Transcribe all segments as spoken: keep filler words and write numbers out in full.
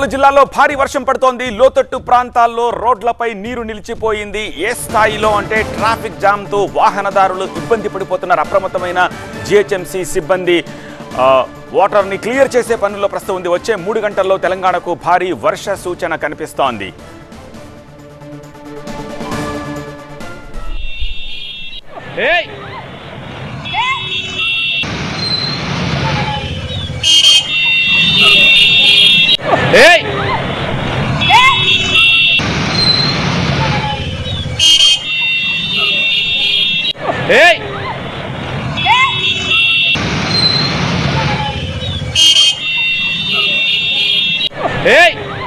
పలు జిల్లాల్లో భారీ వర్షం పడుతోంది. లోతట్టు ప్రాంతాల్లో రోడ్లపై నీరు నిలిచిపోయింది. ఏ స్థాయిలో అంటే ట్రాఫిక్ జామ్ తో వాహనదారులు ఇబ్బంది పడిపోతున్నారు. అప్రమత్తమైన జిహెచ్ఎంసీ సిబ్బంది వాటర్ ని క్లియర్ చేసే పనుల్లో ప్రస్తుతం ఉంది. వచ్చే మూడు గంటల్లో తెలంగాణకు భారీ వర్ష సూచన కనిపిస్తోంది. Hey! Hey! Hey! Hey!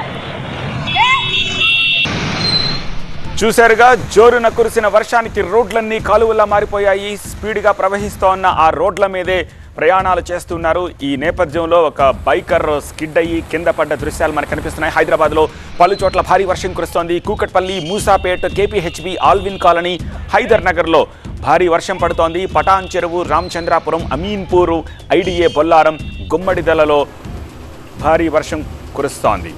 చూశారుగా, జోరున కురిసిన వర్షానికి రోడ్లన్నీ కాలువలా మారిపోయాయి. స్పీడ్గా ప్రవహిస్తోన్న ఆ రోడ్ల మీదే ప్రయాణాలు చేస్తున్నారు. ఈ నేపథ్యంలో ఒక బైకర్ స్కిడ్ అయ్యి కింద పడ్డ దృశ్యాలు మనకు కనిపిస్తున్నాయి. హైదరాబాద్లో పలు చోట్ల భారీ వర్షం కురుస్తోంది. Kukatpally, Moosapet, KPHB, Allwyn colony, హైదర్ నగర్లో భారీ వర్షం పడుతోంది. పటాన్ చెరువు, రామచంద్రాపురం, అమీన్పూరు, ఐడిఏ బొల్లారం, గుమ్మడిదలలో భారీ వర్షం కురుస్తోంది.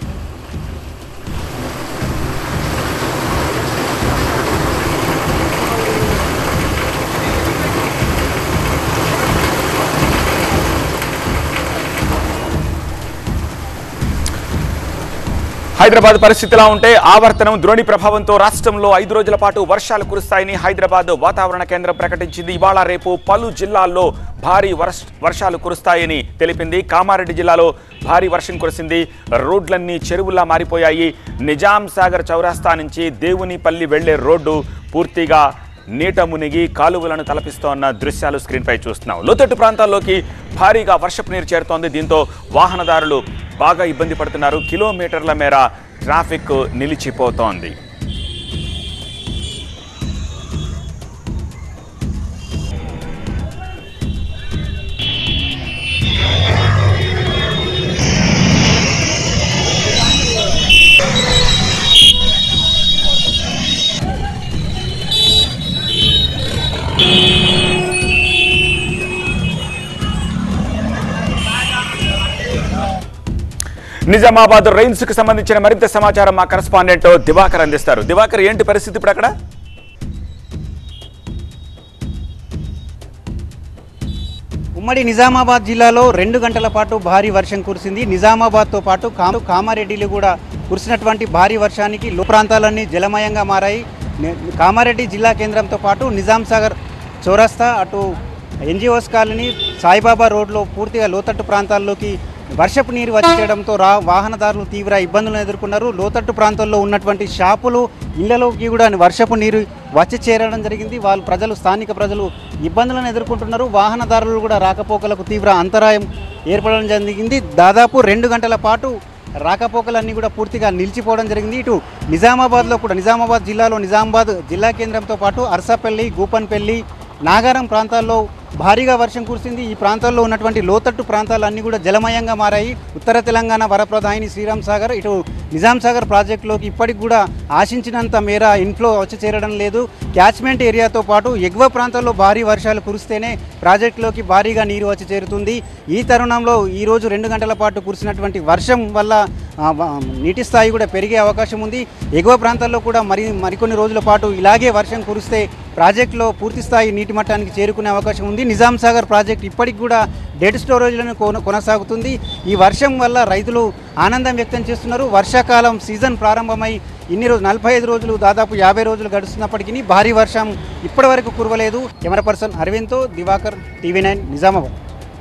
హైదరాబాద్ పరిస్థితి ఎలా ఉంటే, ఆవర్తనం ద్రోణి ప్రభావంతో రాష్ట్రంలో ఐదు రోజుల పాటు వర్షాలు కురుస్తాయని హైదరాబాద్ వాతావరణ కేంద్రం ప్రకటించింది. ఇవాళ రేపు పలు జిల్లాల్లో భారీ వర్షాలు కురుస్తాయని తెలిపింది. కామారెడ్డి జిల్లాలో భారీ వర్షం కురిసింది. రోడ్లన్నీ చెరువుల్లా మారిపోయాయి. నిజాం సాగర్ చౌరాస్తా నుంచి దేవునిపల్లి వెళ్లే రోడ్డు పూర్తిగా నీట మునిగి కాలువలను తలపిస్తోన్న దృశ్యాలు స్క్రీన్పై చూస్తున్నాం. లోతట్టు ప్రాంతాల్లోకి భారీగా వర్షపు నీరు చేరుతోంది. దీంతో వాహనదారులు బాగా ఇబ్బంది పడుతున్నారు. కిలోమీటర్ల మేర ట్రాఫిక్ నిలిచిపోతోంది. నిజామాబాద్ రైన్స్ కు సంబంధించిన మరింత సమాచారం మా కరెస్పాండెంట్ దివాకర్ అందిస్తారు. దివాకర్, ఏంటి పరిస్థితి ఇప్పుడు అక్కడ? ఉమ్మడి నిజామాబాద్ జిల్లాలో రెండు గంటల పాటు భారీ వర్షం కురిసింది. నిజామాబాద్తో పాటు కామారెడ్డిలో కూడా కురిసినటువంటి భారీ వర్షానికి లో ప్రాంతాలన్నీ జలమయంగా మారాయి. కామారెడ్డి జిల్లా కేంద్రంతో పాటు నిజాం సాగర్ చౌరస్తా, అటు ఎన్జిఓస్ కాలనీ, సాయిబాబా రోడ్లో పూర్తిగా లోతట్టు ప్రాంతాల్లోకి వర్షపు నీరు వచ్చి చేయడంతో రా వాహనదారులు తీవ్ర ఇబ్బందులను ఎదుర్కొన్నారు. లోతట్టు ప్రాంతాల్లో ఉన్నటువంటి షాపులు, ఇళ్లలోకి కూడా వర్షపు నీరు వచ్చి చేరడం జరిగింది. వాళ్ళు ప్రజలు స్థానిక ప్రజలు ఇబ్బందులను ఎదుర్కొంటున్నారు. వాహనదారులు కూడా రాకపోకలకు తీవ్ర అంతరాయం ఏర్పడడం జరిగింది. దాదాపు రెండు గంటల పాటు రాకపోకలన్నీ కూడా పూర్తిగా నిలిచిపోవడం జరిగింది. ఇటు నిజామాబాద్లో కూడా, నిజామాబాద్ జిల్లాలో నిజామాబాద్ జిల్లా కేంద్రంతో పాటు అర్సాపల్లి, గూపన్పల్లి, నాగారం ప్రాంతాల్లో భారీగా వర్షం కురిసింది. ఈ ప్రాంతాల్లో ఉన్నటువంటి లోతట్టు ప్రాంతాలన్నీ కూడా జలమయంగా మారాయి. ఉత్తర తెలంగాణ వరప్రదాయిని శ్రీరామ్ సాగర్, ఇటు నిజాం సాగర్ ప్రాజెక్టులోకి ఇప్పటికి కూడా ఆశించినంత మేర ఇన్ఫ్లో వచ్చి చేరడం లేదు. క్యాచ్మెంట్ ఏరియాతో పాటు ఎగువ ప్రాంతాల్లో భారీ వర్షాలు కురిస్తేనే ప్రాజెక్టులోకి భారీగా నీరు వచ్చి చేరుతుంది. ఈ తరుణంలో ఈరోజు రెండు గంటల పాటు కురిసినటువంటి వర్షం వల్ల నీటి స్థాయి కూడా పెరిగే అవకాశం ఉంది. ఎగువ ప్రాంతాల్లో కూడా మరి మరికొన్ని రోజుల పాటు ఇలాగే వర్షం కురిస్తే ప్రాజెక్టులో పూర్తి స్థాయి నీటి మట్టానికి చేరుకునే అవకాశం ఉంది. నిజాం సాగర్ ప్రాజెక్ట్ ఇప్పటికి కూడా డెడ్ స్టోరేజ్లను కొనసాగుతుంది. ఈ వర్షం వల్ల రైతులు ఆనందం వ్యక్తం చేస్తున్నారు. వర్షాకాలం సీజన్ ప్రారంభమై ఇన్ని రోజు నలభై ఐదు రోజులు దాదాపు యాభై రోజులు గడుస్తున్నప్పటికీ భారీ వర్షం ఇప్పటి వరకు కురవలేదు. కెమెరా పర్సన్ అరవింద్తో Diwakar, TV nine, Nizamabad.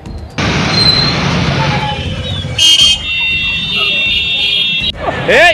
Hey!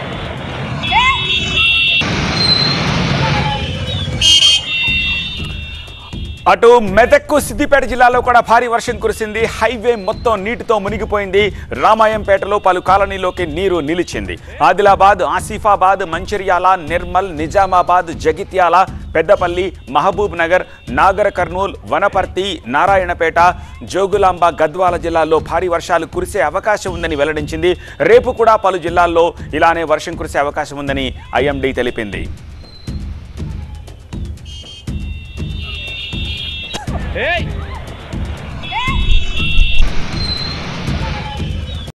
అటు మెదక్కు, సిద్దిపేట జిల్లాలో కూడా భారీ వర్షం కురిసింది. హైవే మొత్తం నీటితో మునిగిపోయింది. రామాయంపేటలో పలు కాలనీలోకి నీరు నిలిచింది. ఆదిలాబాద్, ఆసిఫాబాద్, మంచిర్యాల, నిర్మల్, నిజామాబాద్, జగిత్యాల, పెద్దపల్లి, మహబూబ్ నగర్, నాగర్ కర్నూల్, వనపర్తి, నారాయణపేట, జోగులాంబ, గద్వాల జిల్లాల్లో భారీ వర్షాలు కురిసే అవకాశం ఉందని వెల్లడించింది. రేపు కూడా పలు జిల్లాల్లో ఇలానే వర్షం కురిసే అవకాశం ఉందని ఐఎండీ తెలిపింది. Hey!